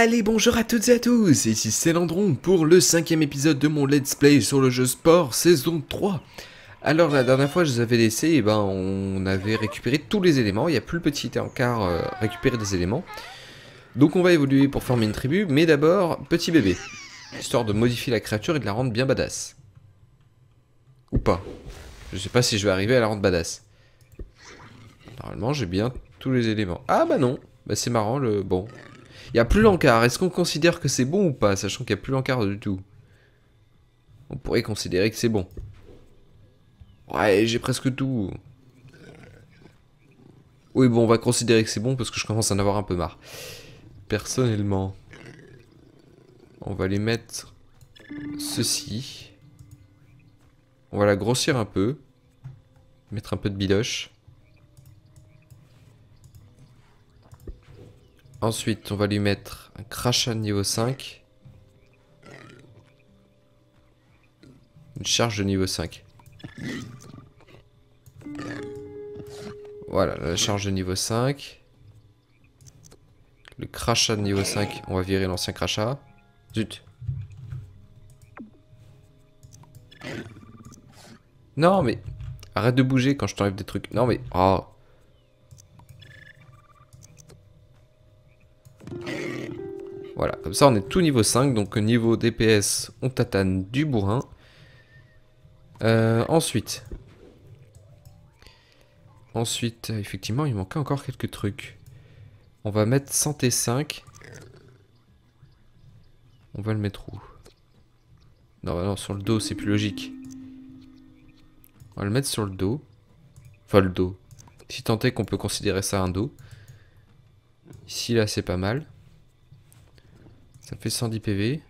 Allez, bonjour à toutes et à tous, ici c'est Landron pour le 5e épisode de mon Let's Play sur le jeu Sport saison 3. Alors la dernière fois je vous avais laissé, on avait récupéré tous les éléments, il n'y a plus le petit encart récupérer des éléments. Donc on va évoluer pour former une tribu, mais d'abord petit bébé, histoire de modifier la créature et de la rendre bien badass. Ou pas, je sais pas si je vais arriver à la rendre badass. Normalement j'ai bien tous les éléments. Ah bah non, bah c'est marrant le... bon... Il n'y a plus l'encart. Est-ce qu'on considère que c'est bon ou pas, sachant qu'il n'y a plus l'encart du tout? On pourrait considérer que c'est bon. Ouais, j'ai presque tout. Oui, bon, on va considérer que c'est bon parce que je commence à en avoir un peu marre. Personnellement, on va les mettre ceci. On va la grossir un peu. Mettre un peu de biloche. Ensuite, on va lui mettre un crachat de niveau 5. Une charge de niveau 5. Voilà, la charge de niveau 5. Le crachat de niveau 5, on va virer l'ancien crachat. Zut. Non, mais... arrête de bouger quand je t'enlève des trucs. Non, mais... oh. Voilà, comme ça on est tout niveau 5, donc niveau DPS, on tatane du bourrin. Ensuite, effectivement, il manquait encore quelques trucs. On va mettre santé 5. On va le mettre où? Non, bah non, sur le dos, c'est plus logique. On va le mettre sur le dos. Enfin, le dos. Si tant est qu'on peut considérer ça un dos. Ici, là, c'est pas mal. Ça fait 110 PV.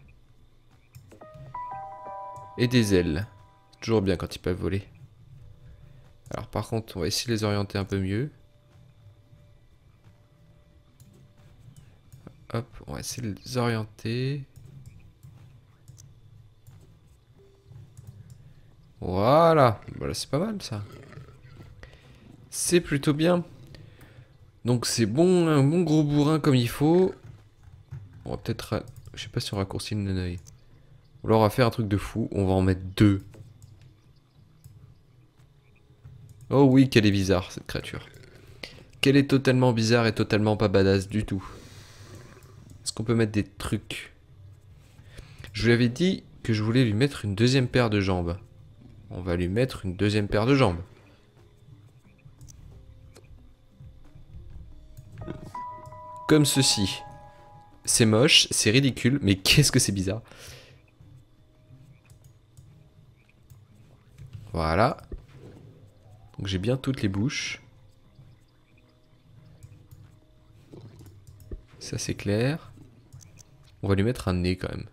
Et des ailes. Toujours bien quand ils peuvent voler. Alors par contre, on va essayer de les orienter un peu mieux. Hop, on va essayer de les orienter. Voilà. Voilà, c'est pas mal ça. C'est plutôt bien. Donc c'est bon, un bon gros bourrin comme il faut. On va peut-être... je sais pas si on raccourcit le œil. Ou alors on va faire un truc de fou. On va en mettre 2. Oh oui, qu'elle est bizarre cette créature. Qu'elle est totalement bizarre et totalement pas badass du tout. Est-ce qu'on peut mettre des trucs? Je lui avais dit que je voulais lui mettre une deuxième paire de jambes. On va lui mettre une deuxième paire de jambes. Comme ceci. C'est moche, c'est ridicule, mais qu'est-ce que c'est bizarre. Voilà. Donc j'ai bien toutes les bouches. Ça c'est clair. On va lui mettre un nez quand même.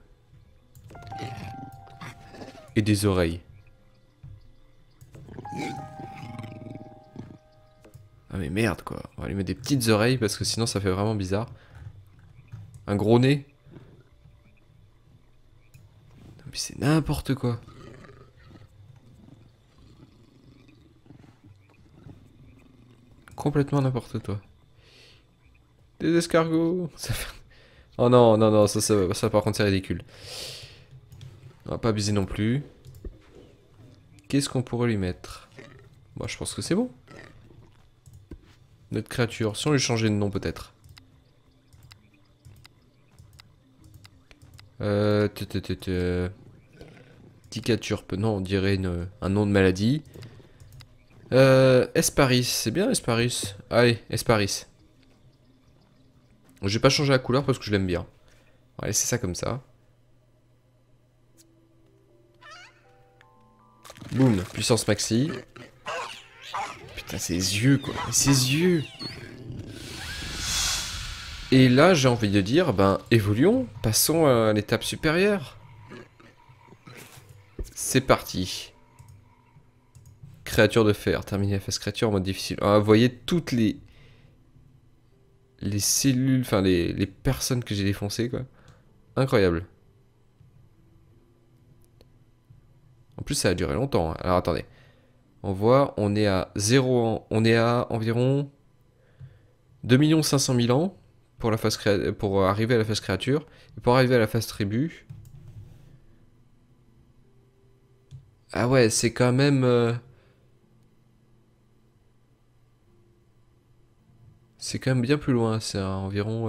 Et des oreilles. Ah mais merde quoi. On va lui mettre des petites oreilles parce que sinon ça fait vraiment bizarre. Un gros nez. Non, mais c'est n'importe quoi. Complètement n'importe quoi. Des escargots. Ça fait... oh non, non, non, ça par contre c'est ridicule. On va pas abuser non plus. Qu'est-ce qu'on pourrait lui mettre? Moi je pense que c'est bon. Notre créature, si on lui changeait de nom peut-être. Ticaturpe, non on dirait un nom de maladie. Esparis, c'est bien Esparis. Allez, Esparis. Je vais pas changer la couleur parce que je l'aime bien. On va laisser ça comme ça. Boum, puissance maxi. Putain, ses yeux quoi, ses yeux. Et là, j'ai envie de dire, ben, évoluons, passons à l'étape supérieure. C'est parti. Créature de fer, terminer la phase créature en mode difficile. Ah, vous voyez toutes les cellules, enfin les personnes que j'ai défoncées quoi. Incroyable. En plus ça a duré longtemps. Hein. Alors attendez. On voit, on est à 0 ans. On est à environ 2 500 000 ans. pour, pour arriver à la phase créature. Et pour arriver à la phase tribu... Ah ouais, c'est quand même... C'est quand même bien plus loin, c'est environ...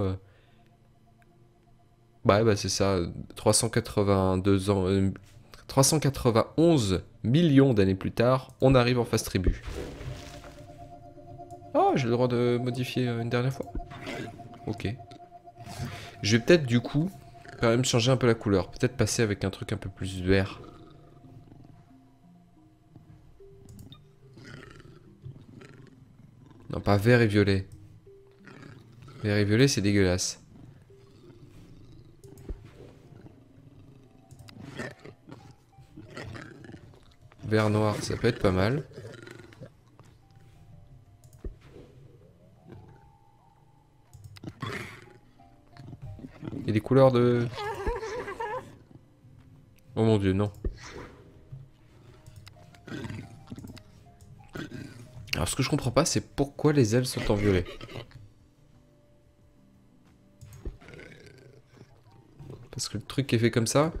bah c'est ça, 382 ans... 391 millions d'années plus tard, on arrive en phase tribu. Oh, j'ai le droit de modifier une dernière fois. Ok. Je vais peut-être du coup, quand même changer un peu la couleur. Peut-être passer avec un truc un peu plus vert. Non, pas vert et violet. Vert et violet, c'est dégueulasse. Vert noir, ça peut être pas mal. Il y a des couleurs de... Oh mon dieu, non. Alors ce que je comprends pas, c'est pourquoi les ailes sont en violet. Parce que le truc est fait comme ça.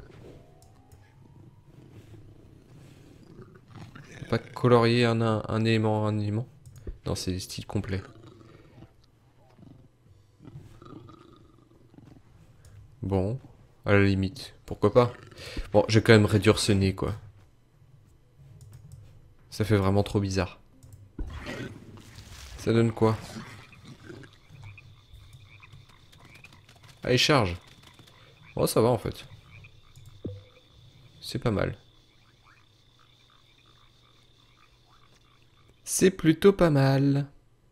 Faut pas colorier un élément en un élément. Non, c'est des styles complets. Bon, à la limite, pourquoi pas. Bon, je vais quand même réduire ce nez, quoi. Ça fait vraiment trop bizarre. Ça donne quoi? Allez, charge. Oh, ça va en fait. C'est pas mal. C'est plutôt pas mal.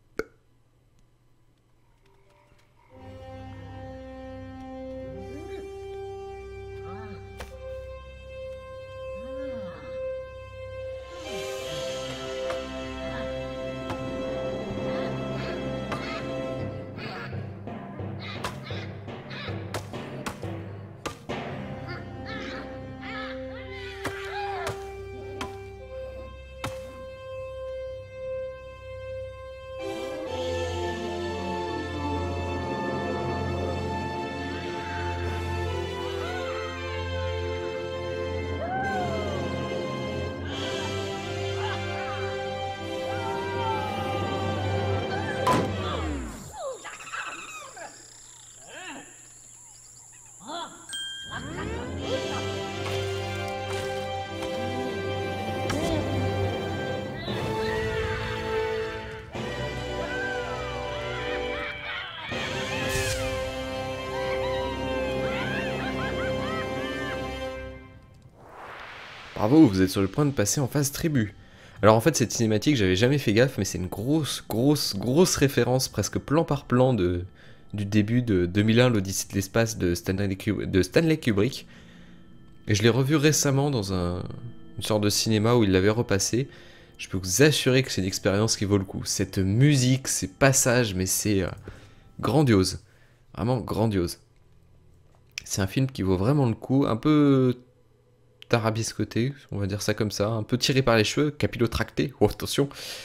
Bravo, vous êtes sur le point de passer en phase tribu. Alors en fait cette cinématique j'avais jamais fait gaffe mais c'est une grosse référence presque plan par plan du début de 2001 l'Odyssée de l'espace de Stanley Kubrick. Et je l'ai revu récemment dans une sorte de cinéma où il l'avait repassé. Je peux vous assurer que c'est une expérience qui vaut le coup. Cette musique, ces passages, mais c'est grandiose. Vraiment grandiose. C'est un film qui vaut vraiment le coup, un peu tarabiscoté, on va dire ça comme ça, un peu tiré par les cheveux, capillotracté, oh attention.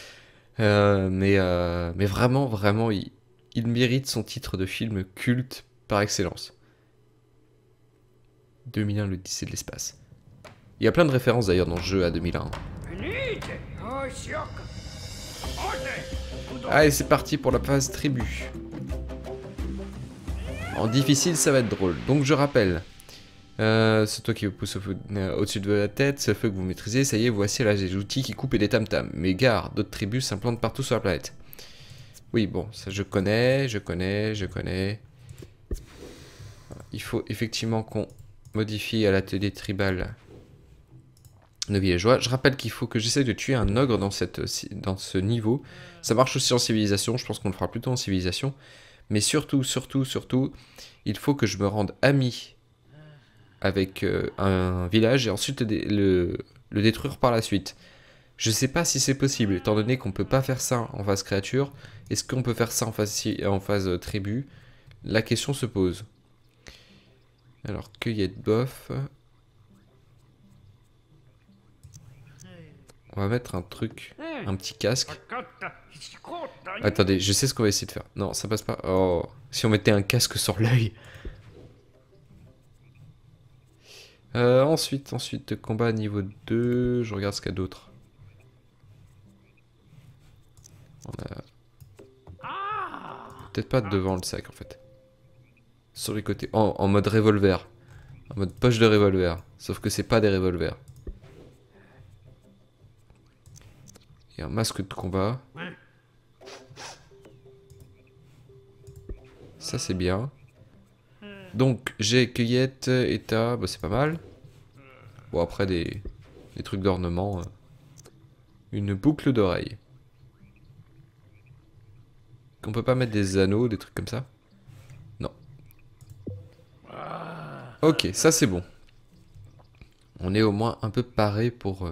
Mais vraiment, il mérite son titre de film culte par excellence. 2001, l'Odyssée de l'espace. Il y a plein de références d'ailleurs dans le jeu à 2001. Allez, c'est parti pour la phase tribu. En difficile, ça va être drôle. Donc je rappelle, c'est toi qui vous pousse au-dessus de la tête, ce feu que vous maîtrisez, ça y est, voici là des outils qui coupent et des tam-tams. Mais gare, d'autres tribus s'implantent partout sur la planète. Oui, bon, ça je connais. Il faut effectivement qu'on modifie à l'atelier tribal nos villageois. Je rappelle qu'il faut que j'essaye de tuer un ogre dans ce niveau. Ça marche aussi en civilisation, je pense qu'on le fera plutôt en civilisation. Mais surtout, il faut que je me rende ami avec un village et ensuite le détruire par la suite. Je sais pas si c'est possible, étant donné qu'on peut pas faire ça en phase créature. Est-ce qu'on peut faire ça en phase tribu? La question se pose. Alors, cueillette bof. On va mettre un truc, un petit casque. Attendez, je sais ce qu'on va essayer de faire. Non, ça passe pas. Oh, si on mettait un casque sur l'œil. Ensuite, combat niveau 2. Je regarde ce qu'il y a d'autre. On a... Peut-être pas devant le sac en fait. Sur les côtés. En mode revolver. En mode poche de revolver. Sauf que c'est pas des revolvers. Il y a un masque de combat. Ça c'est bien. Donc j'ai cueillette, état, bah, c'est pas mal. Bon après des trucs d'ornement. Une boucle d'oreille. On peut pas mettre des anneaux, des trucs comme ça? Non. Ok, ça c'est bon. On est au moins un peu paré pour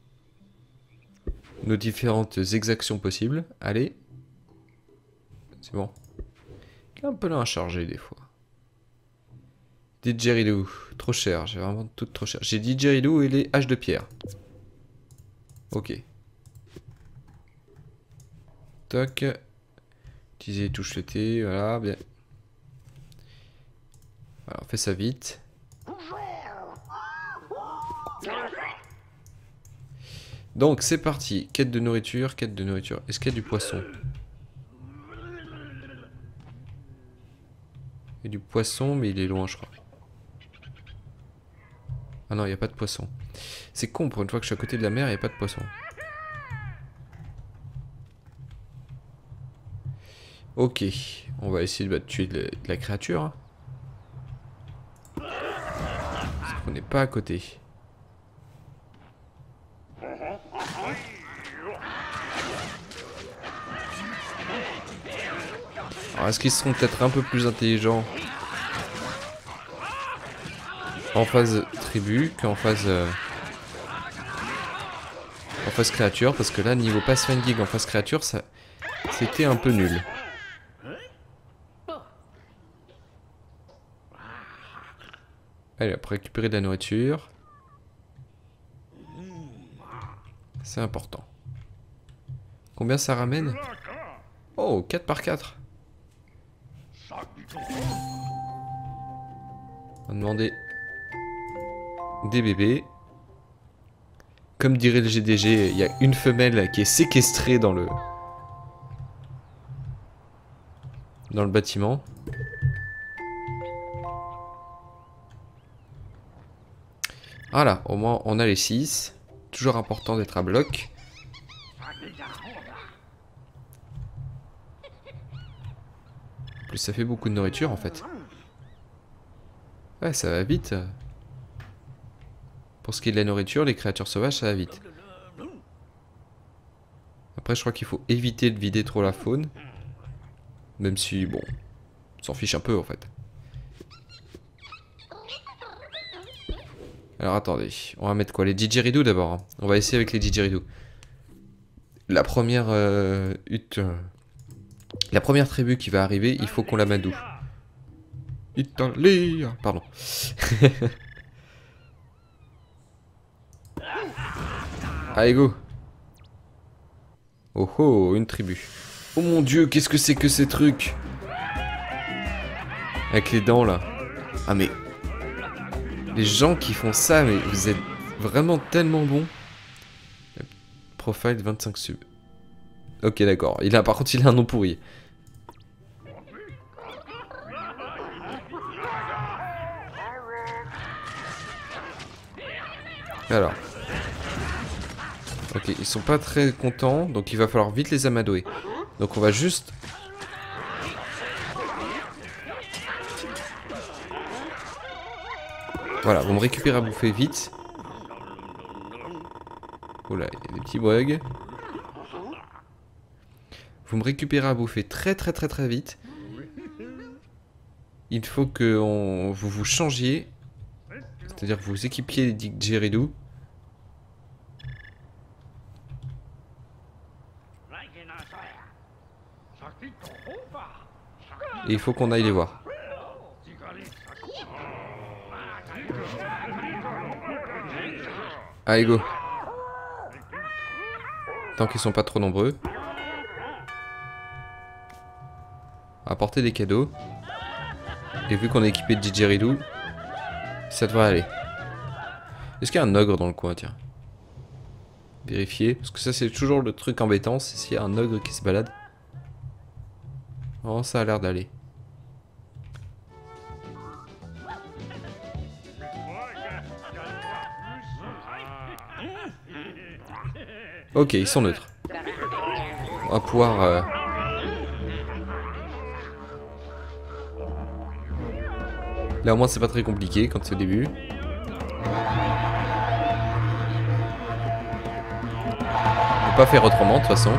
nos différentes exactions possibles. Allez. C'est bon. Il est un peu lent à charger des fois. Didgeridoo, trop cher, j'ai vraiment tout trop cher. J'ai Didgeridoo et les haches de pierre. Ok. Toc. Utiliser les touches T, voilà, bien. Voilà, on fait ça vite. Donc c'est parti, quête de nourriture, quête de nourriture. Est-ce qu'il y a du poisson? Il y a du poisson, mais il est loin, je crois. Ah non, il n'y a pas de poisson. C'est con, pour une fois que je suis à côté de la mer, il n'y a pas de poisson. Ok, on va essayer de tuer de la créature. Hein. Parce qu'on n'est pas à côté. Alors est-ce qu'ils seront peut-être un peu plus intelligents en phase tribu qu'en phase créature? Parce que là, niveau Pathfinding en phase créature, ça c'était un peu nul. Allez, après récupérer de la nourriture. C'est important. Combien ça ramène? Oh, 4 par 4. On va demander des bébés. Comme dirait le GDG, il y a une femelle qui est séquestrée dans le bâtiment. Voilà, au moins on a les 6. Toujours important d'être à bloc. En plus ça fait beaucoup de nourriture en fait. Ouais, ça va vite. Pour ce qui est de la nourriture, les créatures sauvages, ça va vite. Après, je crois qu'il faut éviter de vider trop la faune. Même si, bon, on s'en fiche un peu en fait. Alors attendez, on va mettre quoi? Les didgeridoo d'abord. Hein. On va essayer avec les didgeridoo. La première la première tribu qui va arriver, il faut qu'on la madoue. Italie, pardon. Allez go. Oh oh, une tribu. Oh mon dieu, qu'est-ce que c'est que ces trucs? Avec les dents là. Ah mais... Les gens qui font ça, mais vous êtes vraiment tellement bons. Profile 25 subs. Ok d'accord, par contre il a un nom pourri. Alors. Ok, ils sont pas très contents, donc il va falloir vite les amadouer. Donc on va juste... Voilà, vous me récupérez à bouffer vite. Oula, il y a des petits bugs. Vous me récupérez à bouffer très vite. Il faut que vous vous changiez. C'est-à-dire que vous équipiez les didgeridoo. Et il faut qu'on aille les voir. Allez go. Tant qu'ils sont pas trop nombreux. apporter des cadeaux. Et vu qu'on est équipé de didgeridoo, ça devrait aller. Est-ce qu'il y a un ogre dans le coin, tiens? Vérifier, parce que ça c'est toujours le truc embêtant, c'est s'il y a un ogre qui se balade. Oh, ça a l'air d'aller. Ok, ils sont neutres. On va pouvoir... Là au moins c'est pas très compliqué quand c'est au début. On peut pas faire autrement de toute façon.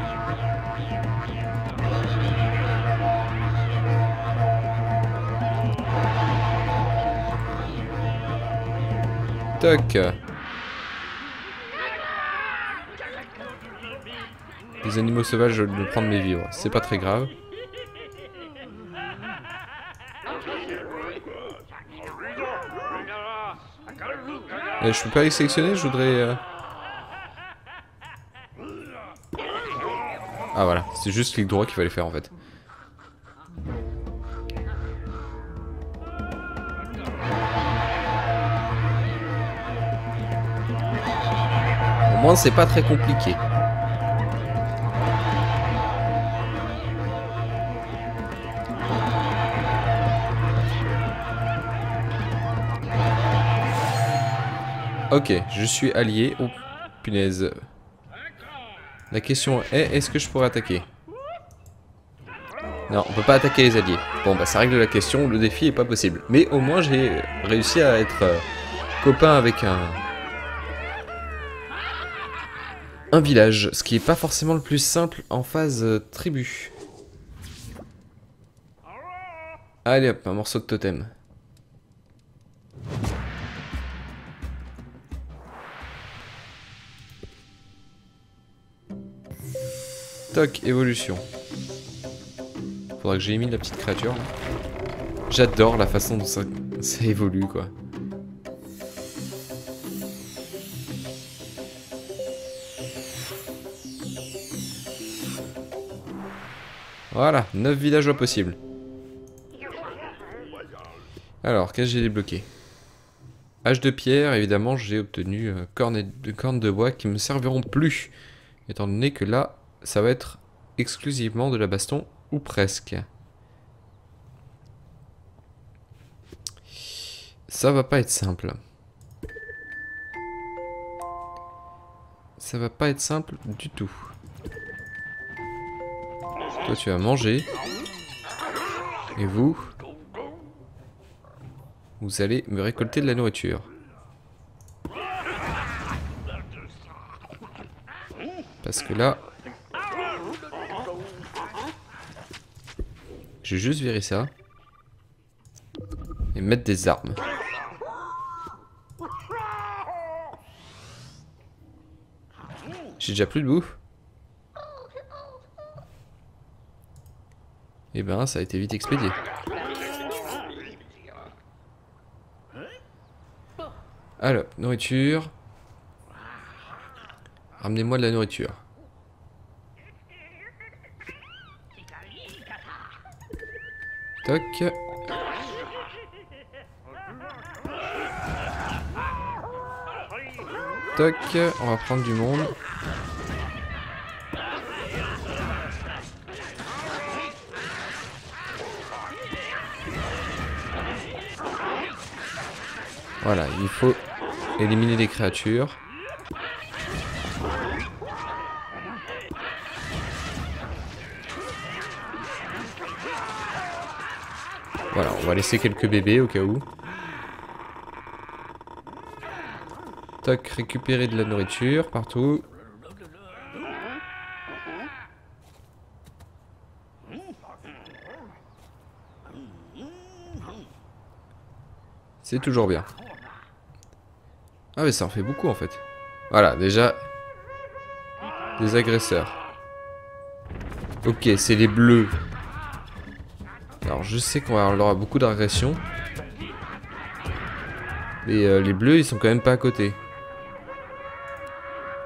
Toc. Les animaux sauvages veulent prendre mes vivres, c'est pas très grave. Je peux pas les sélectionner, je voudrais... Ah voilà, c'est juste clic droit qu'il fallait faire en fait. Au moins c'est pas très compliqué. Ok, je suis allié. Oh, punaise. La question est, est-ce que je pourrais attaquer? Non, on peut pas attaquer les alliés. Bon, bah ça règle la question, le défi est pas possible. Mais au moins, j'ai réussi à être copain avec un village. Ce qui est pas forcément le plus simple en phase tribu. Allez hop, un morceau de totem. Toc, évolution. Faudra que j'élimine la petite créature. J'adore la façon dont ça évolue, quoi. Voilà, 9 villageois possibles. Alors, qu'est-ce que j'ai débloqué? Hache de pierre, évidemment, j'ai obtenu cornes de bois qui me serviront plus. Étant donné que là, ça va être exclusivement de la baston, ou presque. Ça va pas être simple. Ça va pas être simple du tout. Toi, tu vas manger. Et vous allez me récolter de la nourriture. Parce que là... Je vais juste virer ça. Et mettre des armes. J'ai déjà plus de bouffe. Et ben ça a été vite expédié. Alors, nourriture. Ramenez-moi de la nourriture. Toc. Toc, on va prendre du monde. Voilà, il faut éliminer les créatures. Voilà, on va laisser quelques bébés au cas où. Toc, récupérer de la nourriture partout. C'est toujours bien. Ah mais ça en fait beaucoup en fait. Voilà, déjà... Des agresseurs. Ok, c'est les bleus. Alors je sais qu'on aura beaucoup d'agressions. Mais les bleus ils sont quand même pas à côté.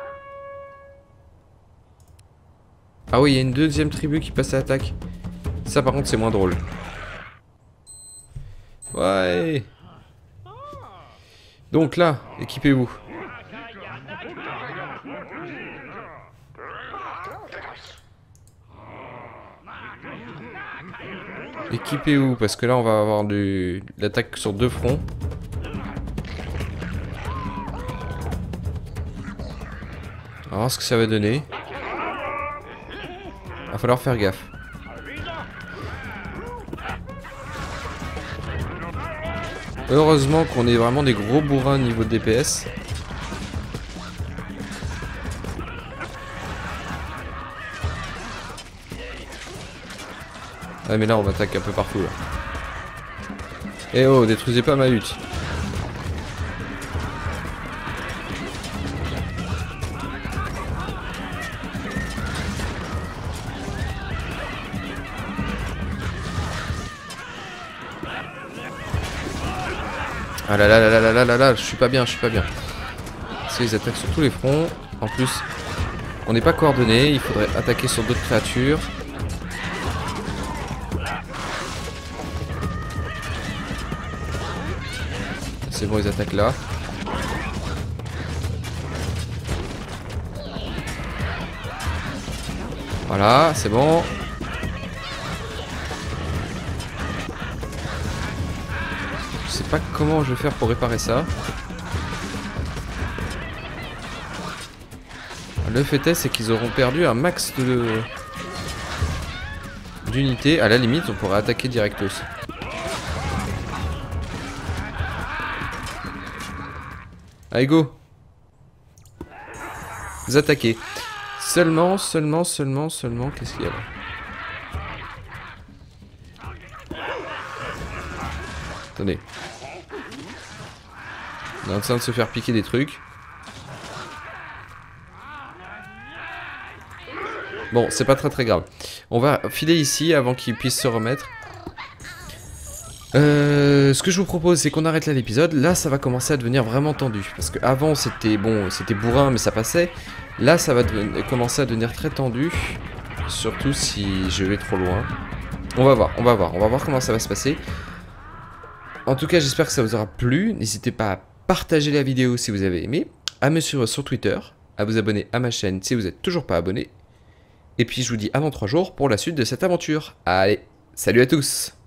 Ah oui, il y a une deuxième tribu qui passe à l'attaque. Ça par contre c'est moins drôle. Ouais. Donc là, équipez-vous. Équipez-vous parce que là on va avoir l'attaque sur 2 fronts. On va voir ce que ça va donner. Va falloir faire gaffe. Heureusement qu'on est vraiment des gros bourrins niveau DPS. Ah mais là on m'attaque un peu partout là. Eh oh, détruisez pas ma hutte. Ah là là là là là là là là, je suis pas bien, je suis pas bien. Parce qu'ils attaquent sur tous les fronts. En plus, on n'est pas coordonné, il faudrait attaquer sur d'autres créatures. C'est bon, ils attaquent là. Voilà, c'est bon. Je sais pas comment je vais faire pour réparer ça. Le fait est, c'est qu'ils auront perdu un max d'unités. À la limite, on pourrait attaquer directos. Allez, go! Vous attaquez. Seulement, qu'est-ce qu'il y a là? Attendez. On est en train de se faire piquer des trucs. Bon, c'est pas très grave. On va filer ici avant qu'ils puissent se remettre. Ce que je vous propose, c'est qu'on arrête là l'épisode. Là, ça va commencer à devenir vraiment tendu. Parce que avant c'était bon, c'était bourrin, mais ça passait. Là, ça va commencer à devenir très tendu. Surtout si je vais trop loin. On va voir comment ça va se passer. En tout cas, j'espère que ça vous aura plu. N'hésitez pas à partager la vidéo si vous avez aimé, à me suivre sur Twitter, à vous abonner à ma chaîne si vous n'êtes toujours pas abonné. Et puis, je vous dis à dans 3 jours pour la suite de cette aventure. Allez, salut à tous!